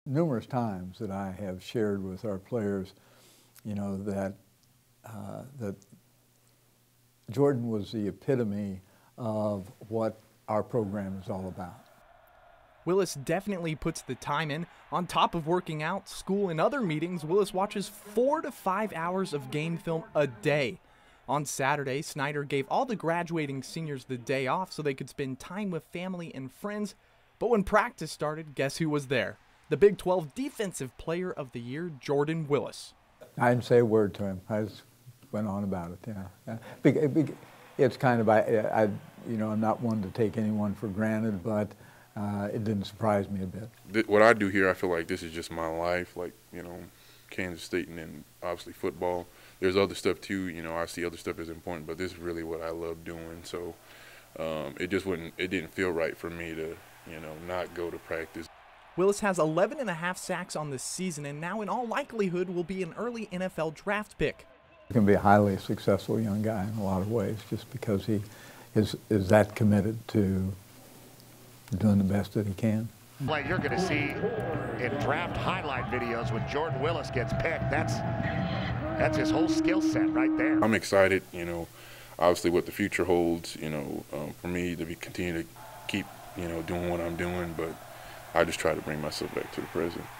numerous times that I have shared with our players, that that Jordan was the epitome of what our program is all about. Willis definitely puts the time in. On top of working out, school, and other meetings, Willis watches 4 to 5 hours of game film a day. On Saturday, Snyder gave all the graduating seniors the day off so they could spend time with family and friends. But when practice started, guess who was there? The Big 12 Defensive Player of the Year, Jordan Willis. I didn't say a word to him. I just went on about it. Yeah. It's kind of, I'm not one to take anyone for granted, but it didn't surprise me a bit. What I do here, I feel like this is just my life, like, Kansas State and then obviously football. There's other stuff too, I see other stuff as important, but this is really what I love doing. So it didn't feel right for me to, not go to practice. Willis has 11.5 sacks on the season and now in all likelihood will be an early NFL draft pick. He can be a highly successful young guy in a lot of ways just because he is that committed to doing the best that he can. Play you're going to see in draft highlight videos when Jordan Willis gets picked. That's his whole skill set right there. I'm excited, obviously what the future holds, for me to continue to keep, doing what I'm doing, but I just try to bring myself back to the present.